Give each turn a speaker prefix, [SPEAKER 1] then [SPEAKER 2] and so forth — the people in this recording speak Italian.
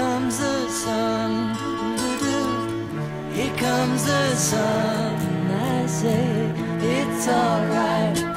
[SPEAKER 1] comes the sun, here comes the sun. I say it's alright.